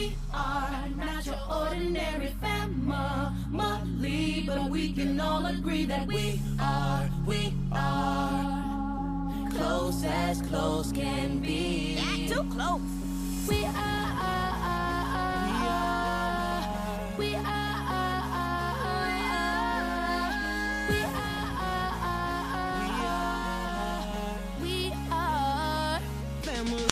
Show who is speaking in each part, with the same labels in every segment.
Speaker 1: We are not your ordinary family, but we can all agree that we are close as close can be.
Speaker 2: Not too close.
Speaker 1: We are, we are, we are family.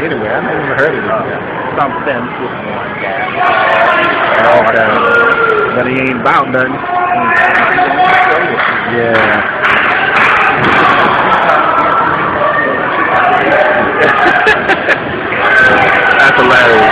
Speaker 2: anyway. I never heard of it.
Speaker 3: Something with one guy.
Speaker 2: Okay. But he ain't about nothing. Yeah. That's hilarious.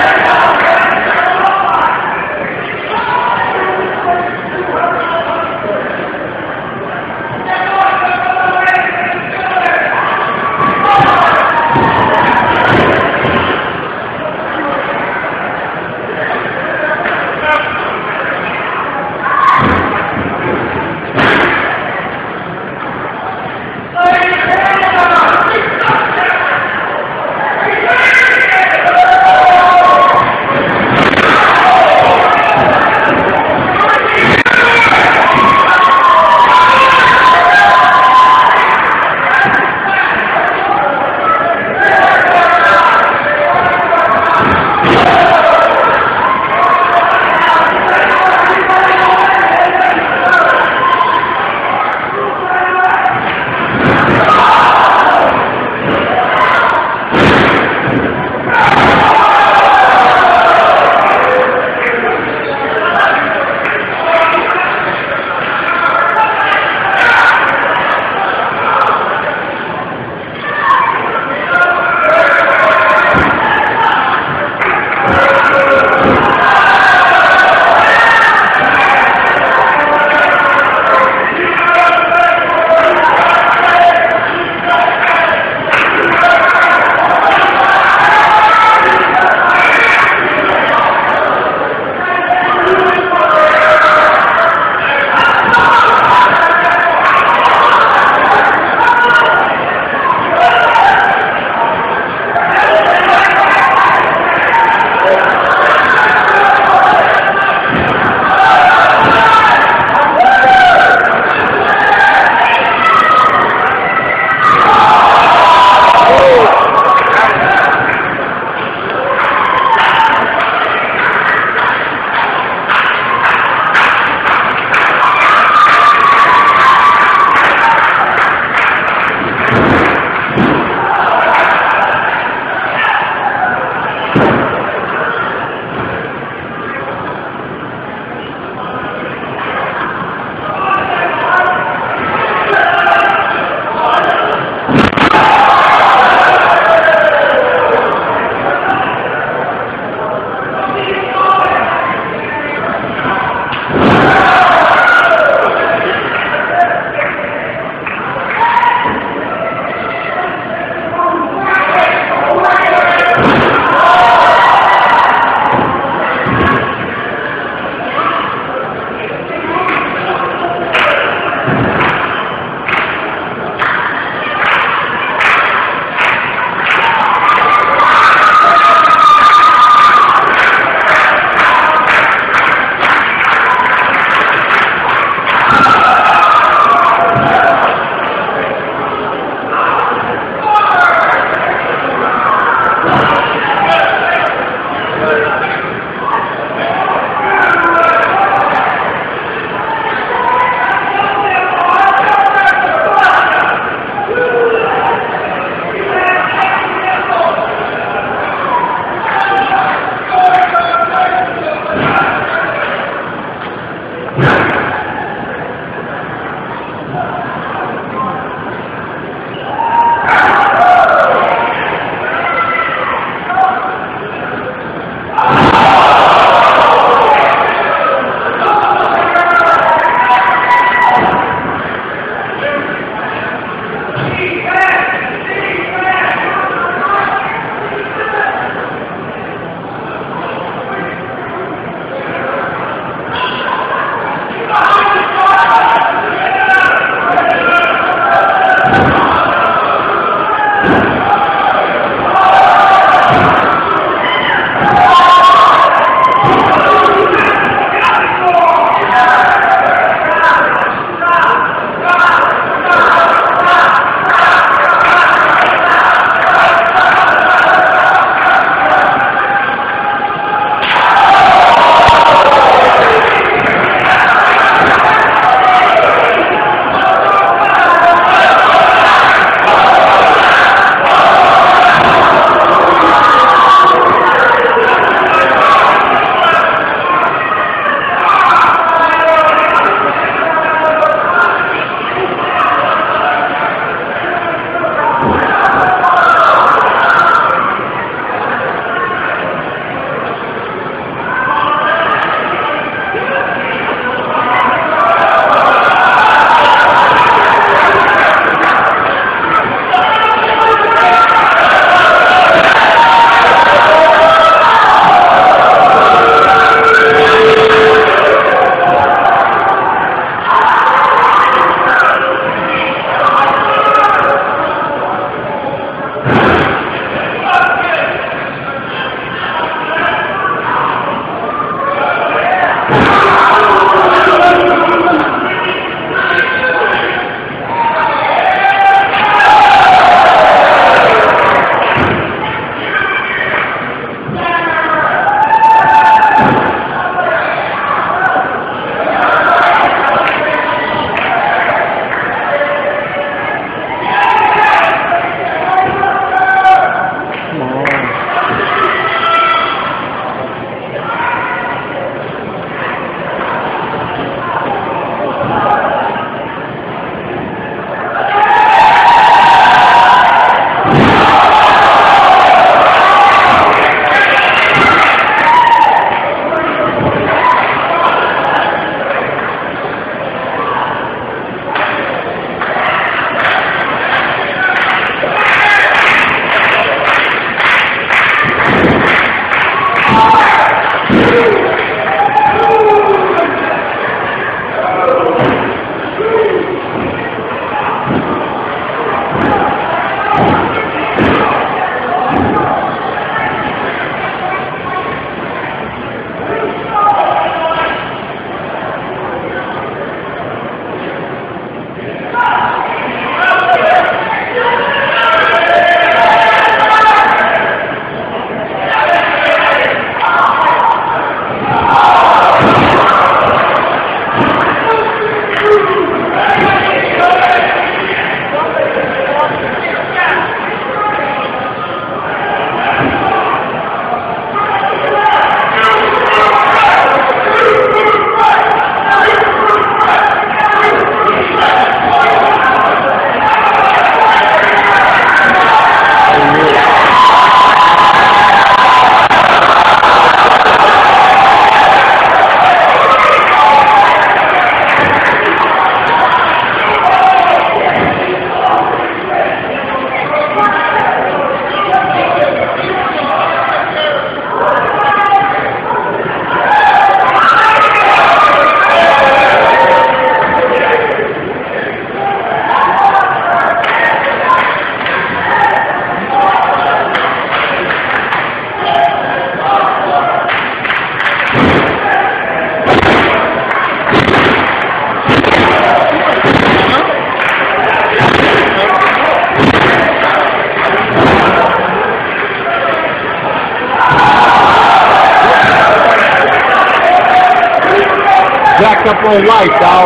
Speaker 2: jacked up on life, dog.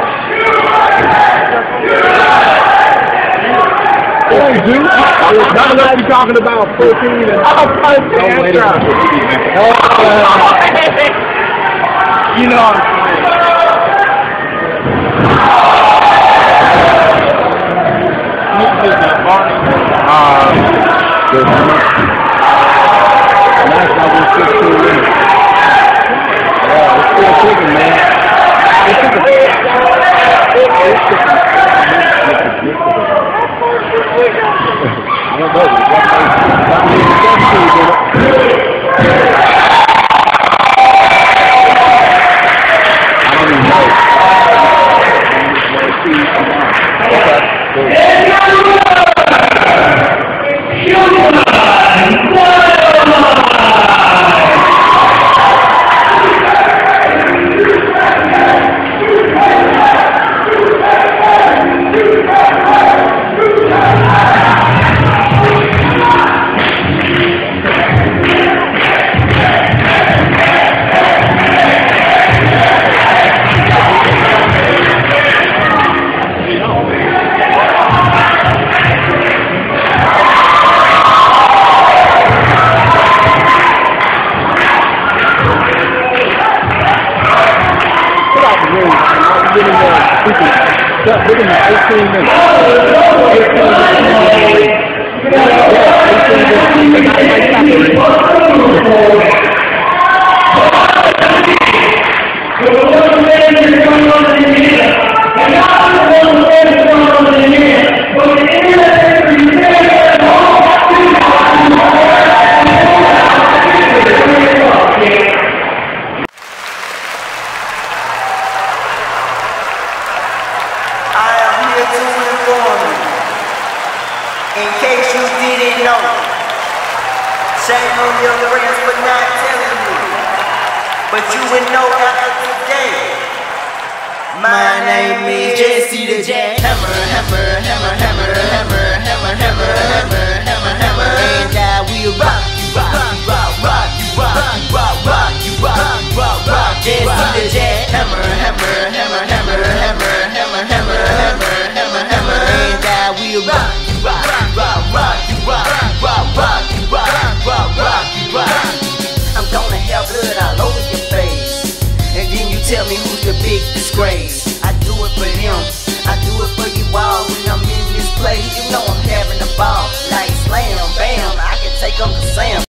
Speaker 2: Hey, dude. Not unless you're talking about protein and... You know what I'm Last night was 16 minutes. Yeah, it's still cooking, man. It's cooking. I don't know. Within 18 minutes.
Speaker 4: In case you didn't know, shame on your friends for not telling you, but you would know after today. My name is JessetheJackHammer, hammer, hammer, hammer, hammer, hammer, hammer, hammer, hammer, hammer, and I will rock you, rock, rock, rock you, rock, rock, rock you, rock, rock, rock. JessetheJackHammer, hammer, hammer, hammer, hammer, hammer, hammer, hammer, hammer, hammer, and I will rock you, rock, rock, rock you, rock, rock, rock you, rock, rock, rock you, rock. I'm gonna have blood all over your face, and then you tell me who's the big disgrace. I do it for them, I do it for you all. When I'm in this place, you know I'm having a ball. Like slam, bam, I can take them to Sam.